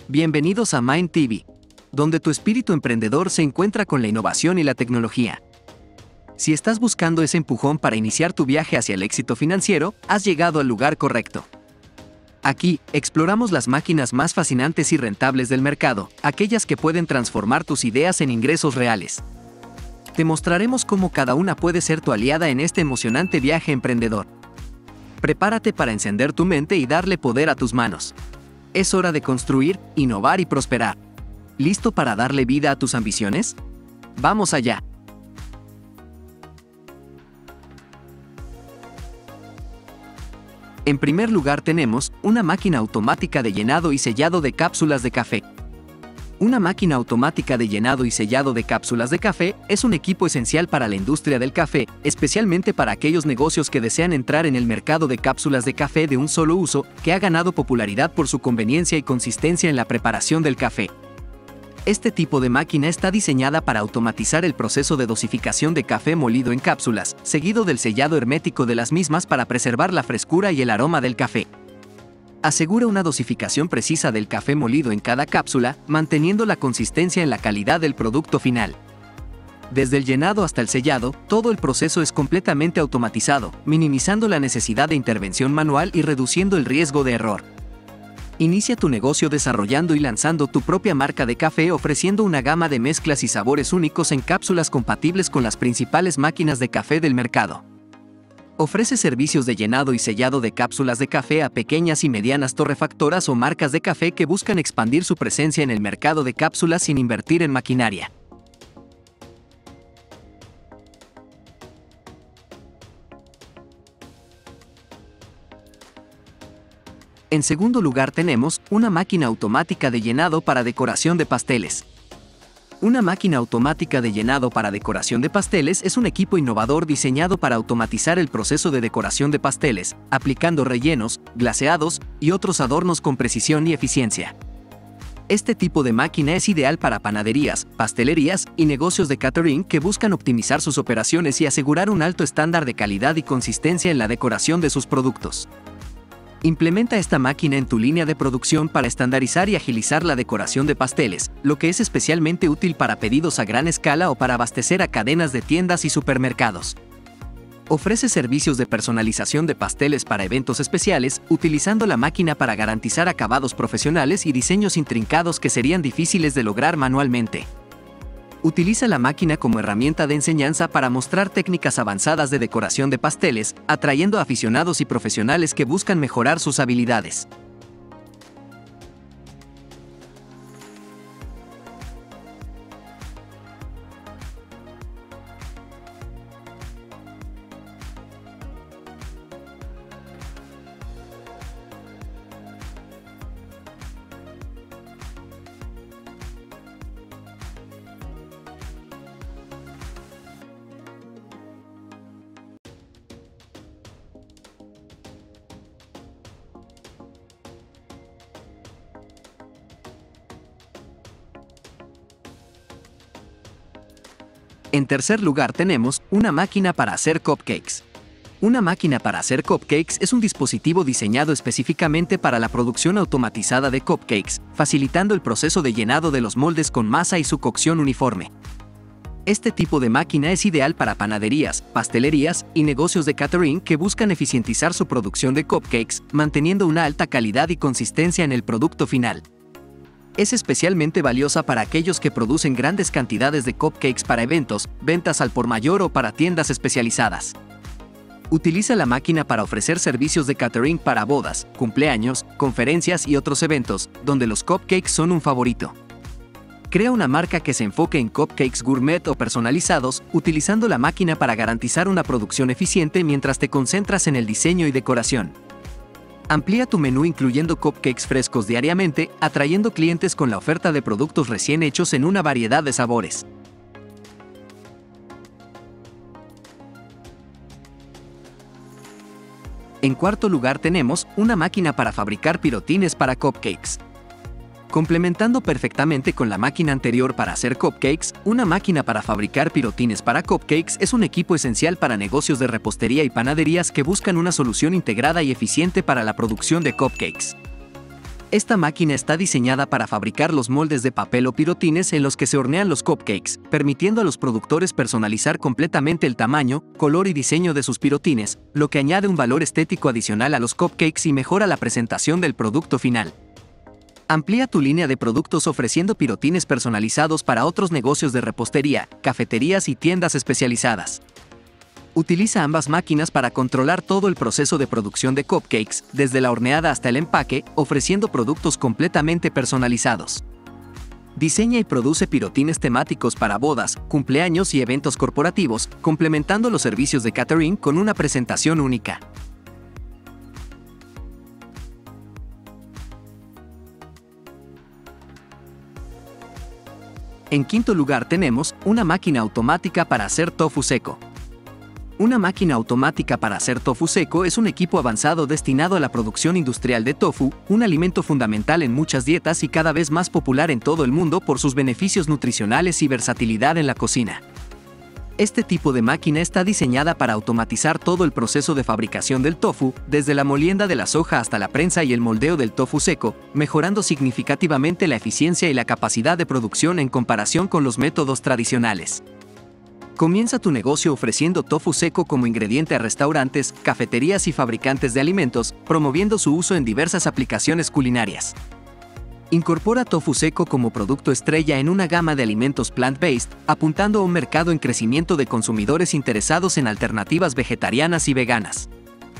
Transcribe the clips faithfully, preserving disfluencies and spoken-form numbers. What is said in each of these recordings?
Bienvenidos a Mind T V, donde tu espíritu emprendedor se encuentra con la innovación y la tecnología. Si estás buscando ese empujón para iniciar tu viaje hacia el éxito financiero, has llegado al lugar correcto. Aquí, exploramos las máquinas más fascinantes y rentables del mercado, aquellas que pueden transformar tus ideas en ingresos reales. Te mostraremos cómo cada una puede ser tu aliada en este emocionante viaje emprendedor. Prepárate para encender tu mente y darle poder a tus manos. Es hora de construir, innovar y prosperar. ¿Listo para darle vida a tus ambiciones? ¡Vamos allá! En primer lugar tenemos una máquina automática de llenado y sellado de cápsulas de café. Una máquina automática de llenado y sellado de cápsulas de café es un equipo esencial para la industria del café, especialmente para aquellos negocios que desean entrar en el mercado de cápsulas de café de un solo uso, que ha ganado popularidad por su conveniencia y consistencia en la preparación del café. Este tipo de máquina está diseñada para automatizar el proceso de dosificación de café molido en cápsulas, seguido del sellado hermético de las mismas para preservar la frescura y el aroma del café. Asegura una dosificación precisa del café molido en cada cápsula, manteniendo la consistencia en la calidad del producto final. Desde el llenado hasta el sellado, todo el proceso es completamente automatizado, minimizando la necesidad de intervención manual y reduciendo el riesgo de error. Inicia tu negocio desarrollando y lanzando tu propia marca de café, ofreciendo una gama de mezclas y sabores únicos en cápsulas compatibles con las principales máquinas de café del mercado. Ofrece servicios de llenado y sellado de cápsulas de café a pequeñas y medianas torrefactoras o marcas de café que buscan expandir su presencia en el mercado de cápsulas sin invertir en maquinaria. En segundo lugar tenemos una máquina automática de llenado para decoración de pasteles. Una máquina automática de llenado para decoración de pasteles es un equipo innovador diseñado para automatizar el proceso de decoración de pasteles, aplicando rellenos, glaseados y otros adornos con precisión y eficiencia. Este tipo de máquina es ideal para panaderías, pastelerías y negocios de catering que buscan optimizar sus operaciones y asegurar un alto estándar de calidad y consistencia en la decoración de sus productos. Implementa esta máquina en tu línea de producción para estandarizar y agilizar la decoración de pasteles, lo que es especialmente útil para pedidos a gran escala o para abastecer a cadenas de tiendas y supermercados. Ofrece servicios de personalización de pasteles para eventos especiales, utilizando la máquina para garantizar acabados profesionales y diseños intrincados que serían difíciles de lograr manualmente. Utiliza la máquina como herramienta de enseñanza para mostrar técnicas avanzadas de decoración de pasteles, atrayendo a aficionados y profesionales que buscan mejorar sus habilidades. En tercer lugar tenemos una máquina para hacer cupcakes. Una máquina para hacer cupcakes es un dispositivo diseñado específicamente para la producción automatizada de cupcakes, facilitando el proceso de llenado de los moldes con masa y su cocción uniforme. Este tipo de máquina es ideal para panaderías, pastelerías y negocios de catering que buscan eficientizar su producción de cupcakes, manteniendo una alta calidad y consistencia en el producto final. Es especialmente valiosa para aquellos que producen grandes cantidades de cupcakes para eventos, ventas al por mayor o para tiendas especializadas. Utiliza la máquina para ofrecer servicios de catering para bodas, cumpleaños, conferencias y otros eventos, donde los cupcakes son un favorito. Crea una marca que se enfoque en cupcakes gourmet o personalizados, utilizando la máquina para garantizar una producción eficiente mientras te concentras en el diseño y decoración. Amplía tu menú incluyendo cupcakes frescos diariamente, atrayendo clientes con la oferta de productos recién hechos en una variedad de sabores. En cuarto lugar tenemos una máquina para fabricar pirotines para cupcakes. Complementando perfectamente con la máquina anterior para hacer cupcakes, una máquina para fabricar pirotines para cupcakes es un equipo esencial para negocios de repostería y panaderías que buscan una solución integrada y eficiente para la producción de cupcakes. Esta máquina está diseñada para fabricar los moldes de papel o pirotines en los que se hornean los cupcakes, permitiendo a los productores personalizar completamente el tamaño, color y diseño de sus pirotines, lo que añade un valor estético adicional a los cupcakes y mejora la presentación del producto final. Amplía tu línea de productos ofreciendo pirotines personalizados para otros negocios de repostería, cafeterías y tiendas especializadas. Utiliza ambas máquinas para controlar todo el proceso de producción de cupcakes, desde la horneada hasta el empaque, ofreciendo productos completamente personalizados. Diseña y produce pirotines temáticos para bodas, cumpleaños y eventos corporativos, complementando los servicios de catering con una presentación única. En quinto lugar tenemos una máquina automática para hacer tofu seco. Una máquina automática para hacer tofu seco es un equipo avanzado destinado a la producción industrial de tofu, un alimento fundamental en muchas dietas y cada vez más popular en todo el mundo por sus beneficios nutricionales y versatilidad en la cocina. Este tipo de máquina está diseñada para automatizar todo el proceso de fabricación del tofu, desde la molienda de la soja hasta la prensa y el moldeo del tofu seco, mejorando significativamente la eficiencia y la capacidad de producción en comparación con los métodos tradicionales. Comienza tu negocio ofreciendo tofu seco como ingrediente a restaurantes, cafeterías y fabricantes de alimentos, promoviendo su uso en diversas aplicaciones culinarias. Incorpora tofu seco como producto estrella en una gama de alimentos plant-based, apuntando a un mercado en crecimiento de consumidores interesados en alternativas vegetarianas y veganas.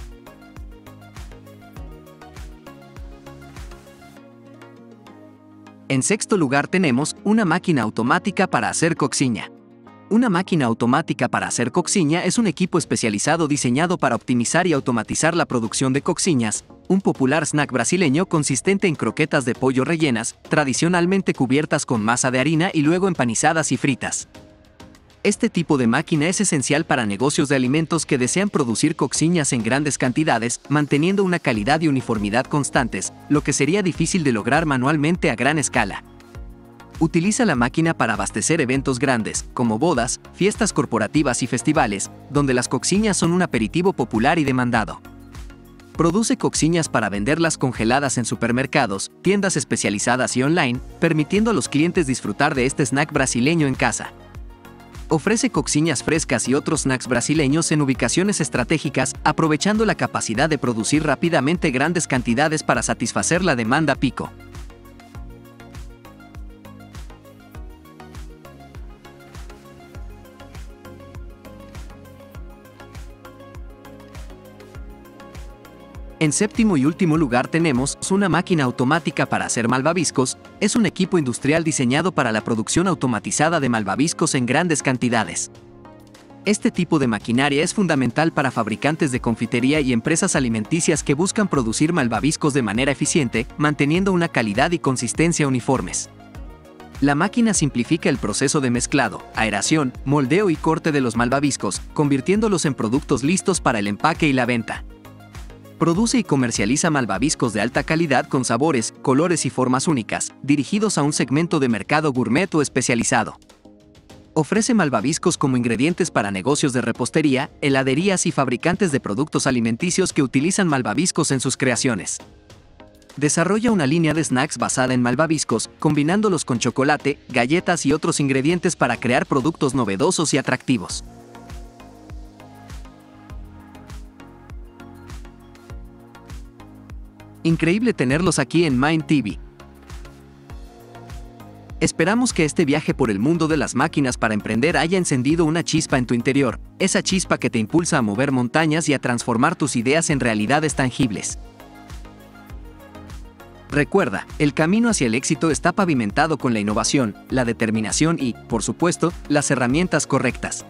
En sexto lugar tenemos una máquina automática para hacer cocciña. Una máquina automática para hacer cocciña es un equipo especializado diseñado para optimizar y automatizar la producción de cocciñas, un popular snack brasileño consistente en croquetas de pollo rellenas, tradicionalmente cubiertas con masa de harina y luego empanizadas y fritas. Este tipo de máquina es esencial para negocios de alimentos que desean producir cocciñas en grandes cantidades, manteniendo una calidad y uniformidad constantes, lo que sería difícil de lograr manualmente a gran escala. Utiliza la máquina para abastecer eventos grandes, como bodas, fiestas corporativas y festivales, donde las cocciñas son un aperitivo popular y demandado. Produce cocciñas para venderlas congeladas en supermercados, tiendas especializadas y online, permitiendo a los clientes disfrutar de este snack brasileño en casa. Ofrece cocciñas frescas y otros snacks brasileños en ubicaciones estratégicas, aprovechando la capacidad de producir rápidamente grandes cantidades para satisfacer la demanda pico. En séptimo y último lugar tenemos una máquina automática para hacer malvaviscos. Es un equipo industrial diseñado para la producción automatizada de malvaviscos en grandes cantidades. Este tipo de maquinaria es fundamental para fabricantes de confitería y empresas alimenticias que buscan producir malvaviscos de manera eficiente, manteniendo una calidad y consistencia uniformes. La máquina simplifica el proceso de mezclado, aeración, moldeo y corte de los malvaviscos, convirtiéndolos en productos listos para el empaque y la venta. Produce y comercializa malvaviscos de alta calidad con sabores, colores y formas únicas, dirigidos a un segmento de mercado gourmet o especializado. Ofrece malvaviscos como ingredientes para negocios de repostería, heladerías y fabricantes de productos alimenticios que utilizan malvaviscos en sus creaciones. Desarrolla una línea de snacks basada en malvaviscos, combinándolos con chocolate, galletas y otros ingredientes para crear productos novedosos y atractivos. Increíble tenerlos aquí en Mind T V. Esperamos que este viaje por el mundo de las máquinas para emprender haya encendido una chispa en tu interior, esa chispa que te impulsa a mover montañas y a transformar tus ideas en realidades tangibles. Recuerda, el camino hacia el éxito está pavimentado con la innovación, la determinación y, por supuesto, las herramientas correctas.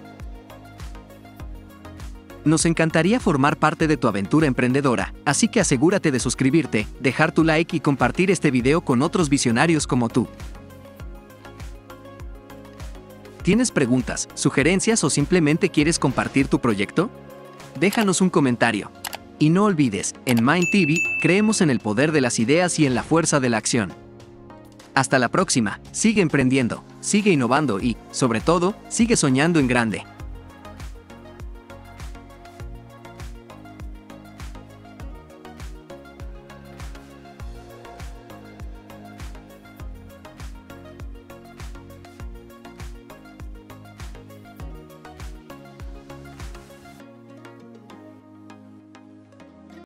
Nos encantaría formar parte de tu aventura emprendedora, así que asegúrate de suscribirte, dejar tu like y compartir este video con otros visionarios como tú. ¿Tienes preguntas, sugerencias o simplemente quieres compartir tu proyecto? Déjanos un comentario. Y no olvides, en Mind T V creemos en el poder de las ideas y en la fuerza de la acción. Hasta la próxima, sigue emprendiendo, sigue innovando y, sobre todo, sigue soñando en grande.